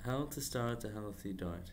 How to start a healthy diet.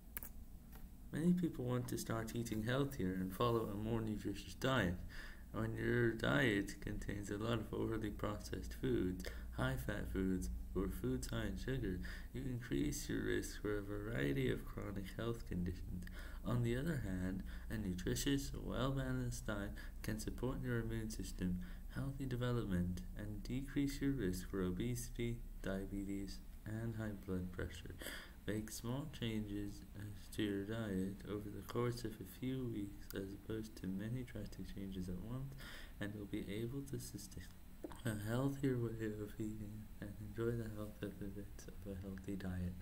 Many people want to start eating healthier and follow a more nutritious diet. When your diet contains a lot of overly processed foods, high fat foods, or foods high in sugar, you increase your risk for a variety of chronic health conditions. On the other hand, a nutritious, well balanced diet can support your immune system, healthy development, and decrease your risk for obesity, diabetes, and high blood pressure. Make small changes to your diet over the course of a few weeks as opposed to many drastic changes at once, and you'll be able to sustain a healthier way of eating and enjoy the health benefits of a healthy diet.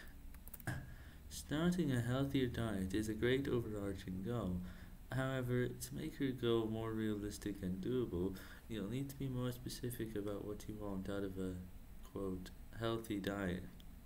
Starting a healthier diet is a great overarching goal. However, to make your goal more realistic and doable, you'll need to be more specific about what you want out of a quote healthy diet.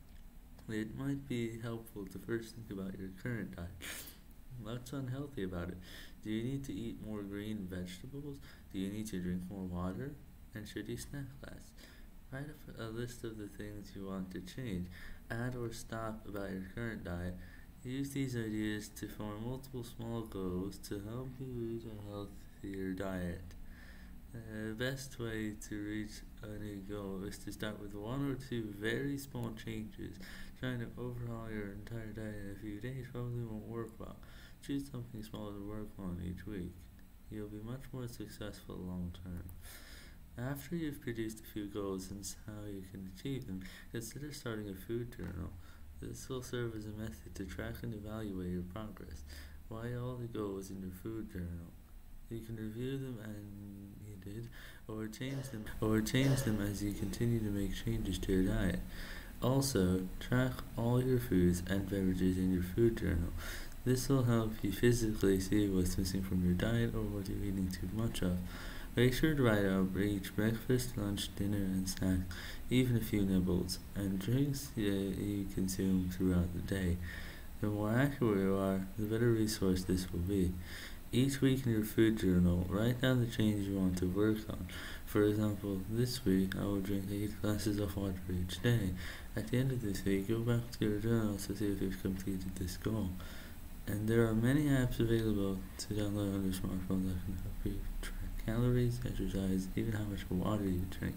It might be helpful to first think about your current diet. What's unhealthy about it? Do you need to eat more green vegetables? Do you need to drink more water? And should you snack less? Write up a list of the things you want to change. Add or stop about your current diet. Use these ideas to form multiple small goals to help you eat a healthier diet. The best way to reach a new goal is to start with one or two very small changes. Trying to overhaul your entire diet in a few days probably won't work well. Choose something small to work on each week. You'll be much more successful long term. After you've produced a few goals and how you can achieve them, consider starting a food journal. This will serve as a method to track and evaluate your progress. Write all the goals in your food journal. You can review them and needed, or change them as you continue to make changes to your diet. Also, track all your foods and beverages in your food journal. This will help you physically see what's missing from your diet or what you're eating too much of. Make sure to write out each breakfast, lunch, dinner, and snack, even a few nibbles, and drinks you consume throughout the day. The more accurate you are, the better resource this will be. Each week in your food journal, write down the change you want to work on. For example, this week I will drink 8 glasses of water each day. At the end of this week, go back to your journal to see if you've completed this goal. And there are many apps available to download on your smartphone that can help you track calories, exercise, even how much water you drink.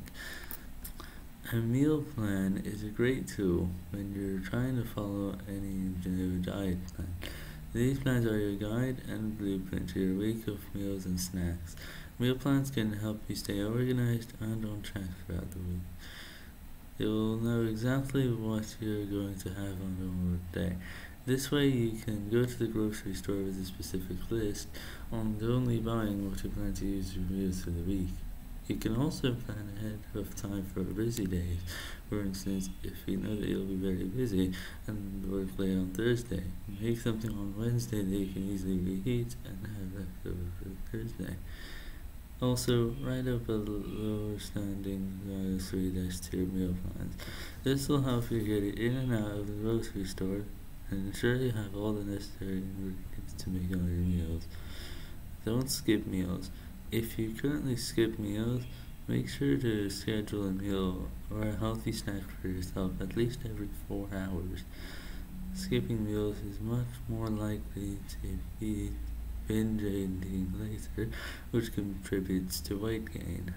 A meal plan is a great tool when you're trying to follow any new diet plan. These plans are your guide and blueprint to your week of meals and snacks. Meal plans can help you stay organized and on track throughout the week. You'll know exactly what you're going to have on a day. This way you can go to the grocery store with a specific list and only buying what you plan to use your meals for the week. You can also plan ahead of time for busy days. For instance, if you know that you'll be very busy and work late on Thursday, make something on Wednesday that you can easily reheat and have leftover for Thursday. Also, write up a lower standing grocery list to your meal plans. This will help you get in and out of the grocery store and ensure you have all the necessary ingredients to make all your meals. Don't skip meals. If you currently skip meals, make sure to schedule a meal or a healthy snack for yourself at least every 4 hours. Skipping meals is much more likely to be binge eating later, which contributes to weight gain.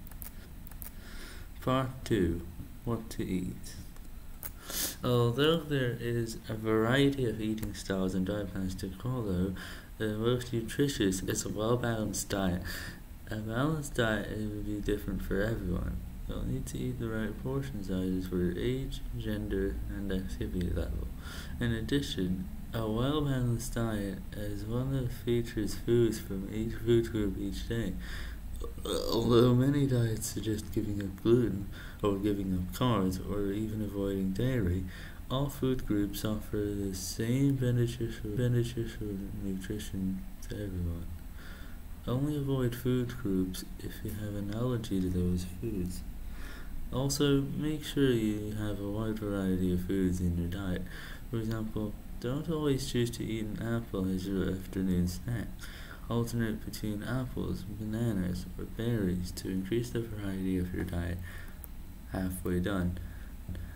Part 2. What to eat. Although there is a variety of eating styles and diet plans to follow, the most nutritious is a well-balanced diet. A balanced diet will be different for everyone. You'll need to eat the right portion sizes for your age, gender, and activity level. In addition, a well-balanced diet is one that features foods from each food group each day. Although many diets suggest giving up gluten, or giving up carbs, or even avoiding dairy, all food groups offer the same beneficial nutrition to everyone. Only avoid food groups if you have an allergy to those foods. Also, make sure you have a wide variety of foods in your diet. For example, don't always choose to eat an apple as your afternoon snack. Alternate between apples, bananas, or berries to increase the variety of your diet. Halfway done.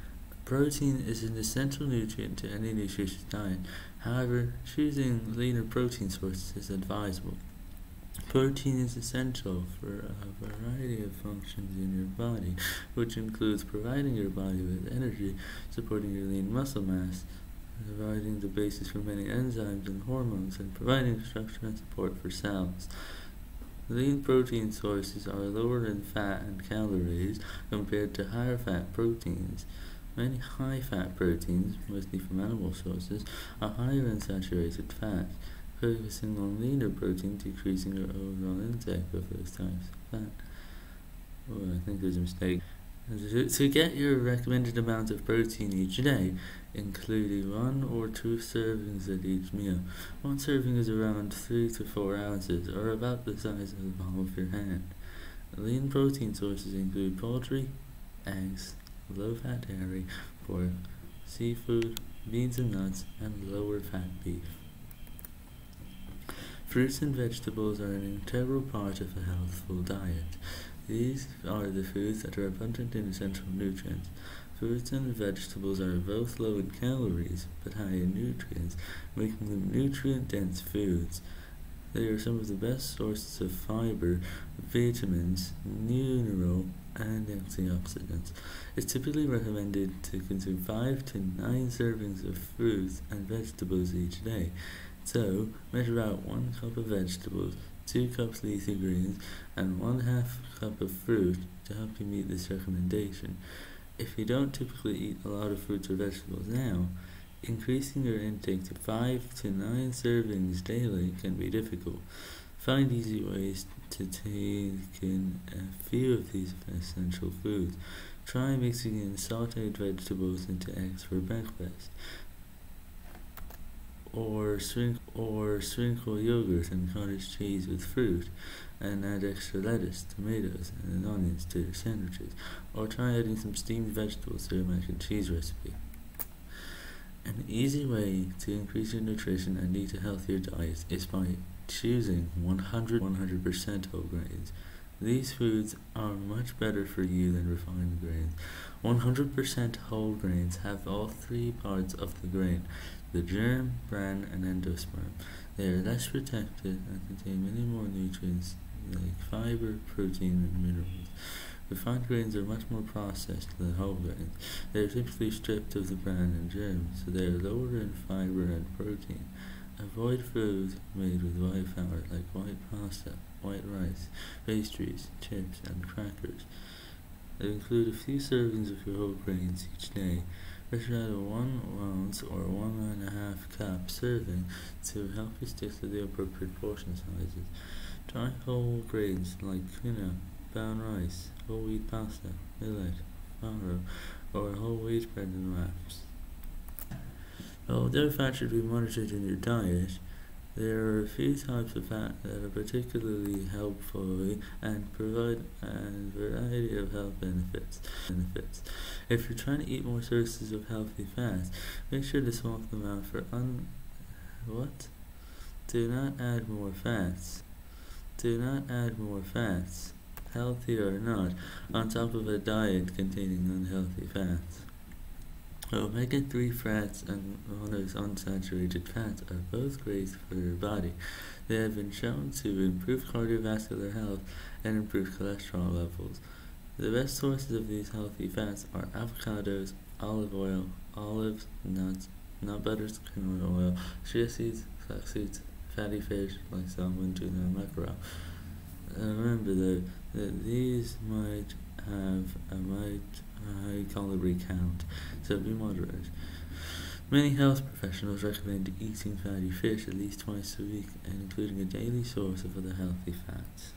Protein is an essential nutrient to any nutritious diet. However, choosing leaner protein sources is advisable. Protein is essential for a variety of functions in your body, which includes providing your body with energy, supporting your lean muscle mass, providing the basis for many enzymes and hormones, and providing structure and support for cells. Lean protein sources are lower in fat and calories compared to higher fat proteins. Many high-fat proteins, mostly from animal sources, are higher in saturated fat. Focusing on leaner protein, decreasing your overall intake of those types of fat. Oh, I think there's a mistake. To get your recommended amount of protein each day, including 1 or 2 servings at each meal. 1 serving is around 3 to 4 ounces, or about the size of the palm of your hand. Lean protein sources include poultry, eggs, low-fat dairy, pork, seafood, beans and nuts, and lower-fat beef. Fruits and vegetables are an integral part of a healthful diet. These are the foods that are abundant in essential nutrients. Fruits and vegetables are both low in calories, but high in nutrients, making them nutrient-dense foods. They are some of the best sources of fiber, vitamins, mineral, and antioxidants. It's typically recommended to consume 5 to 9 servings of fruits and vegetables each day. So, measure out 1 cup of vegetables, 2 cups leafy greens, and 1/2 cup of fruit to help you meet this recommendation. If you don't typically eat a lot of fruits or vegetables now, increasing your intake to 5 to 9 servings daily can be difficult. Find easy ways to take in a few of these essential foods. Try mixing in sauteed vegetables into eggs for breakfast. Or sprinkle yogurt and cottage cheese with fruit, and add extra lettuce, tomatoes, and onions to your sandwiches. Or try adding some steamed vegetables to your mac and cheese recipe. An easy way to increase your nutrition and eat a healthier diet is by choosing 100% whole grains. These foods are much better for you than refined grains. 100% whole grains have all 3 parts of the grain: the germ, bran, and endosperm. They are less protected and contain many more nutrients like fiber, protein, and minerals. Refined grains are much more processed than whole grains. They are typically stripped of the bran and germ, so they are lower in fiber and protein. Avoid foods made with white flour like white pasta, white rice, pastries, chips, and crackers. Include a few servings of your whole grains each day. Measure out a 1 ounce or 1.5 cup serving to help you stick to the appropriate portion sizes. Try whole grains like quinoa, brown rice, whole wheat pasta, millet, farro, or whole wheat bread and wraps. Although fat should be monitored in your diet, there are a few types of fat that are particularly helpful and provide a variety of health benefits. If you're trying to eat more sources of healthy fats, make sure to swap them out for Do not add more fats. Do not add more fats, healthy or not, on top of a diet containing unhealthy fats. Omega-3 fats and monounsaturated fats are both great for your body. They have been shown to improve cardiovascular health and improve cholesterol levels. The best sources of these healthy fats are avocados, olive oil, olives, nuts, nut butters, canola oil, chia seeds, flax seeds, fatty fish like salmon, tuna, and mackerel. Remember though that these might have a high calorie count, so be moderate. Many health professionals recommend eating fatty fish at least twice a week and including a daily source of other healthy fats.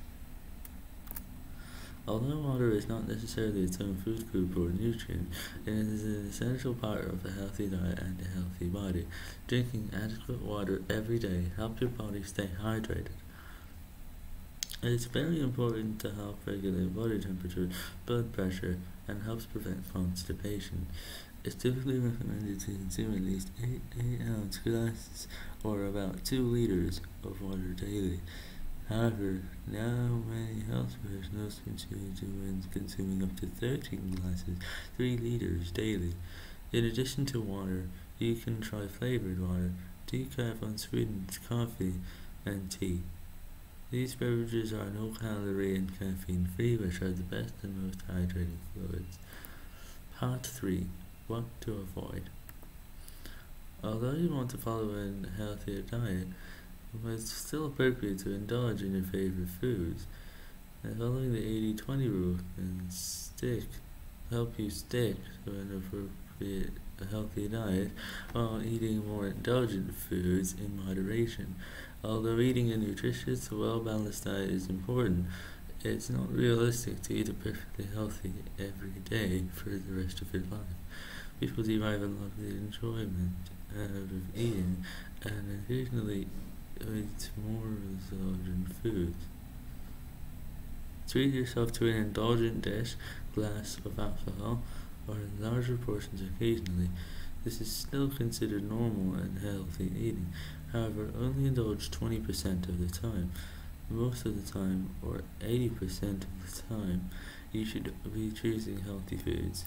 Although water is not necessarily its own food group or nutrient, it is an essential part of a healthy diet and a healthy body. Drinking adequate water every day helps your body stay hydrated. It is very important to help regulate body temperature, blood pressure, and helps prevent constipation. It's typically recommended to consume at least 8-ounce glasses, or about 2 liters, of water daily. However, now many health professionals consider consuming up to 13 glasses, 3 liters daily. In addition to water, you can try flavored water, decaf unsweetened coffee, and tea. These beverages are no-calorie and caffeine-free, which are the best and most hydrating fluids. Part 3. What to avoid. Although you want to follow a healthier diet, it's still appropriate to indulge in your favorite foods. And following the 80-20 rule can help you stick to an appropriate healthy diet while eating more indulgent foods in moderation. Although eating a nutritious, well-balanced diet is important, it's not realistic to eat a perfectly healthy every day for the rest of your life. People derive a lot of the enjoyment out of eating and occasionally eat more indulgent foods. Treat yourself to an indulgent dish, glass of alcohol, or larger portions occasionally. This is still considered normal and healthy eating. However, only indulge 20% of the time. Most of the time, or 80% of the time, you should be choosing healthy foods.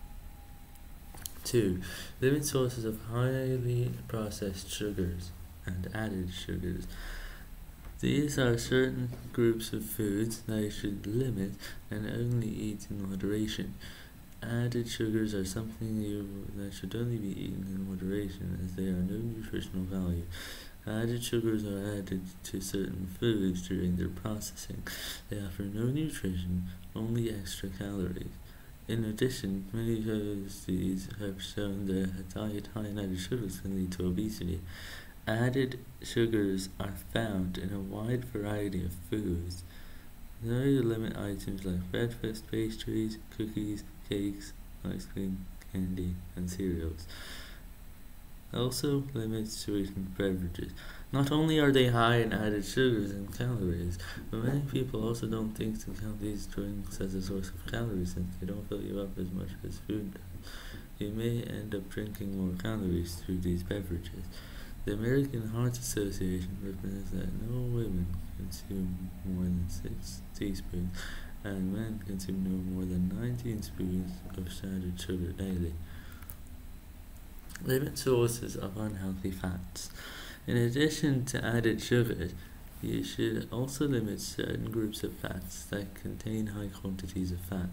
2. Limit sources of highly processed sugars and added sugars. These are certain groups of foods that you should limit and only eat in moderation. Added sugars are something that should only be eaten in moderation, as they are no nutritional value. Added sugars are added to certain foods during their processing. They offer no nutrition, only extra calories. In addition, many studies have shown that a diet high in added sugars can lead to obesity. Added sugars are found in a wide variety of foods. There you limit items like breakfast, pastries, cookies, cakes, ice cream, candy, and cereals. Also limit sweetened beverages. Not only are they high in added sugars and calories, but many people also don't think to count these drinks as a source of calories since they don't fill you up as much as food does. You may end up drinking more calories through these beverages. The American Heart Association recommends that no women consume more than 6 teaspoons and men consume no more than 19 spoons of added sugar daily. Limit sources of unhealthy fats. In addition to added sugars, you should also limit certain groups of fats that contain high quantities of fat.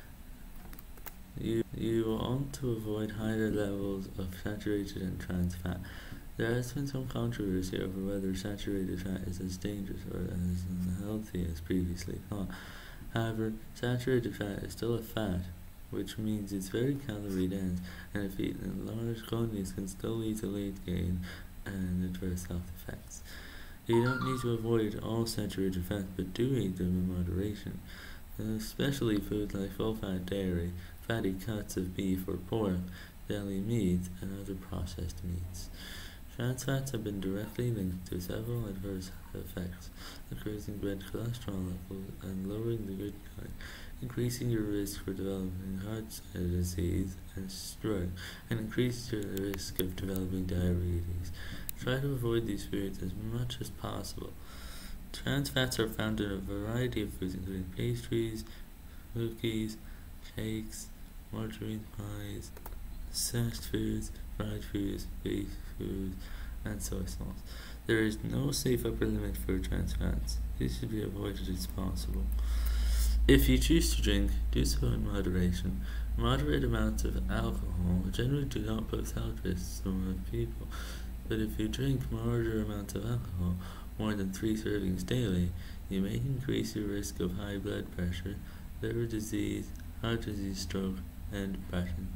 You want to avoid higher levels of saturated and trans fat. There has been some controversy over whether saturated fat is as dangerous or as unhealthy as previously thought. However, saturated fat is still a fat, which means it's very calorie dense, and if eaten in large quantities can still lead to weight gain and adverse health effects. You don't need to avoid all saturated fats, but do eat them in moderation, especially foods like full-fat dairy, fatty cuts of beef or pork, deli meat, and other processed meats. Trans fats have been directly linked to several adverse effects, increasing blood cholesterol levels and lowering the good kind, increasing your risk for developing heart disease and stroke, and increases your risk of developing diabetes. Try to avoid these foods as much as possible. Trans fats are found in a variety of foods, including pastries, cookies, cakes, margarine pies, processed foods, fried foods, baked foods, and soy sauce. There is no safe upper limit for trans fats. These should be avoided as possible. If you choose to drink, do so in moderation. Moderate amounts of alcohol generally do not pose health risks to most people, but if you drink larger amounts of alcohol, more than 3 servings daily, you may increase your risk of high blood pressure, liver disease, heart disease, stroke, and depression.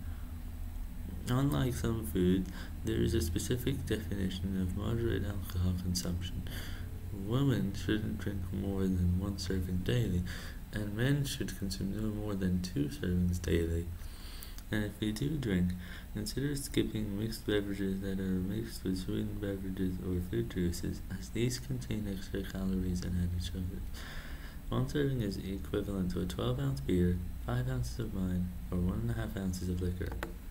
Unlike some foods, there is a specific definition of moderate alcohol consumption. Women shouldn't drink more than 1 serving daily, and men should consume no more than 2 servings daily. And if you do drink, consider skipping mixed beverages that are mixed with sweetened beverages or fruit juices, as these contain extra calories and added sugars. 1 serving is equivalent to a 12-ounce beer, 5 ounces of wine, or 1.5 ounces of liquor.